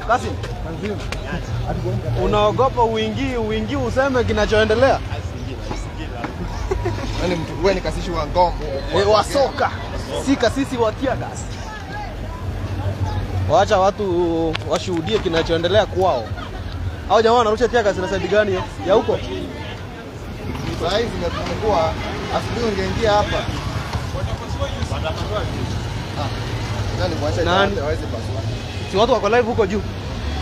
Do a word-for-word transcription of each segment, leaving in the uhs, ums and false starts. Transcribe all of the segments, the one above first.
Kasim. Unaogopa uingie uingie useme kinachoendelea? Yaani mtu wewe ni kasisi wa ngoma. Eh, wa soka. Si kasisi wa tear gas. Waacha watu washuhudie kinachoendelea kwao. Hao jamaa wanarusha tear gas na side gani hiyo? Ya huko. Sasa hizi zimepungua. Asubuhi ungeingia hapa. Ah. Nani mwacha Nani? hawezi pasua. Si watu wako live huko juu.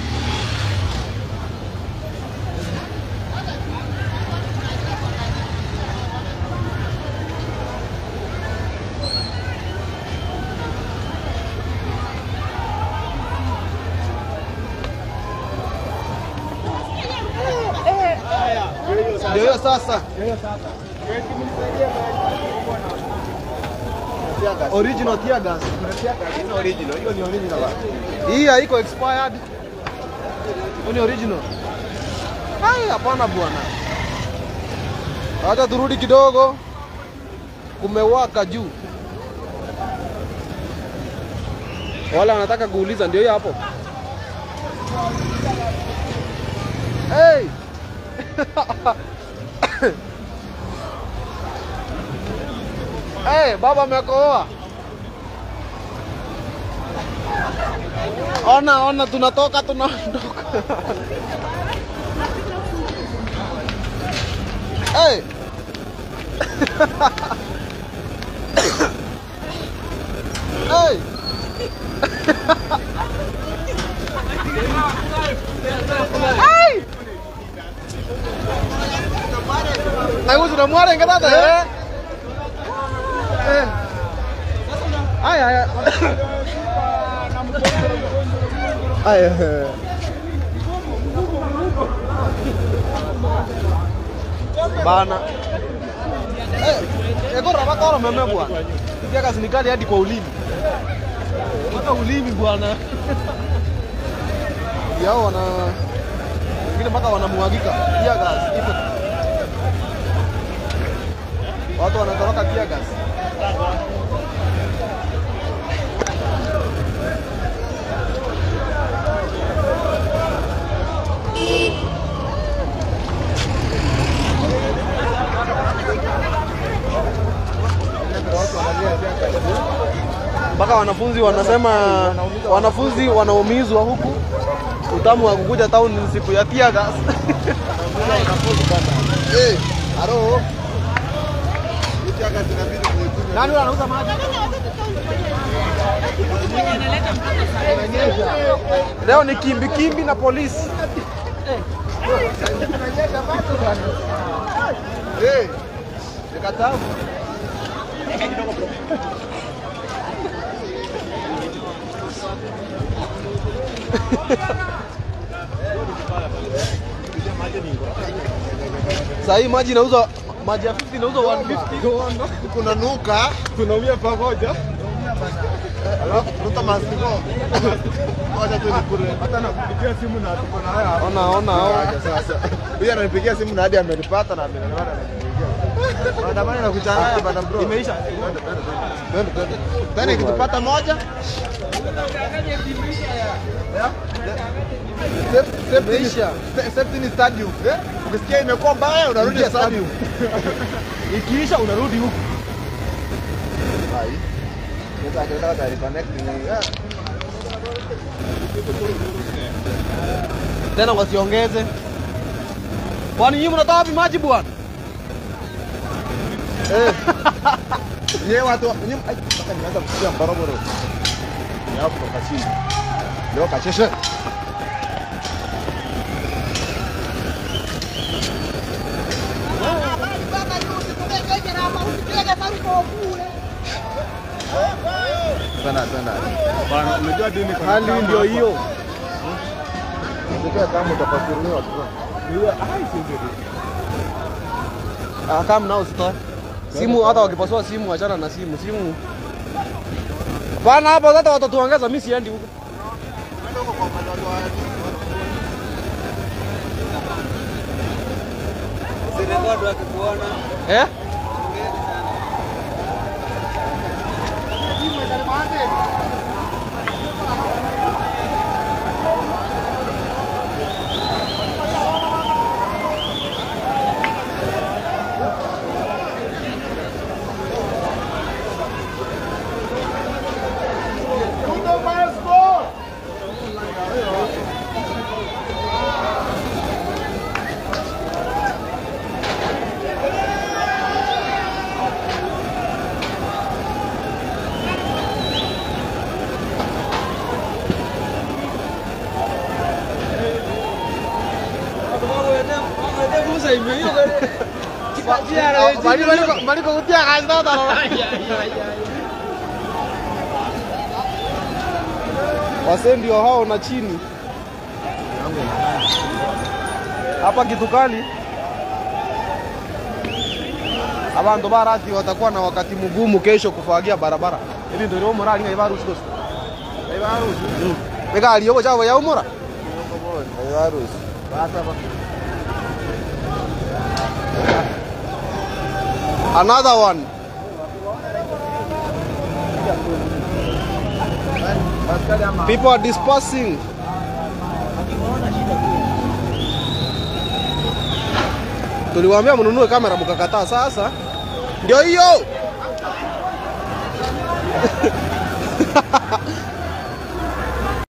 Ndio hiyo sasa. Original tear gas. Hiyo original, hiyo ni original. Hii haiko expired. Hiyo ni original. Hai, hapana bwana. Hata turudi kidogo. Kumewaka juu. Wala wanataka kuuliza ndio hiyo hapo. Hey! Hey, baba amekoa. Ona, ona tunatoka tunaondoka. Hey! Hey! Hey! Aku sudah muara yang kata ya. Eh. Ay ay. Ay. Bana. Eh, eko raba koro meme bwana. Kia kasinikali hadi kwa ulimi. Mpaka ulimi bwana. Yao wana wengine mpaka wanamwagika. Kia gas ipo. Watu wanatoroka tear gas. Mpaka wanafunzi wanasema wanafunzi wanaumizwa huku. Utamu wa kukuja town ni siku ya tear gas. Eh, aro. Nani anauza maji? Leo ni kimbi kimbi na polisi. Eh. Nikatabu. Sasa hii maji inauza maji ya hamsini inauzwa mia mbili. Kuna nuka, Tunaumia pamoja. alafu tuta masiko. Ngoja tu nikure. Hata nakupigia simu na tuko na haya. Ona ona ona. Sasa. Huyu ananipigia simu na hadi amenipata na amenaniona ananipigia. Maandamano na kuchanganya bana bro. Imeisha. Twende twende. Tena ikitupata moja. Imeisha. Safety ni stadium. Eh? Ukisikia imekuwa mbaya unarudi stadium. Ikiisha unarudi huku. Hai. Kita kita dari connect ni. Tena wasiongeze. Kwani nyinyi mnatoa wapi maji bwana? Eh. Yeye watu nyinyi mpaka nianza kusikia barabara. Ni hapo kasi. Leo kachesha. Sana sana. Bwana unajua dini kwa hali ndio hiyo. Ndio kama utafasiriwa tu. Hiyo ai sisi. Ah kama nao sita. Simu hata wakipasua simu achana na simu. Simu. Bwana hapo hata watatuangaza mimi siendi huko. Sirekodi akikuona. Eh? Sasa imeiyo. Bali bali bali kutia kazi tata. Wase ndio hao na chini. Hapa kitu kali. Abantu barati watakuwa na wakati mgumu kesho kufagia barabara. Hivi ndio leo morali ngai barusi kosi. Ngai barusi. Bega aliyo chao ya umora. Ngai barusi. Basa ba. Another one. People are dispersing. Tuliwaambia mnunue kamera mkakataa, sasa ndio hiyo.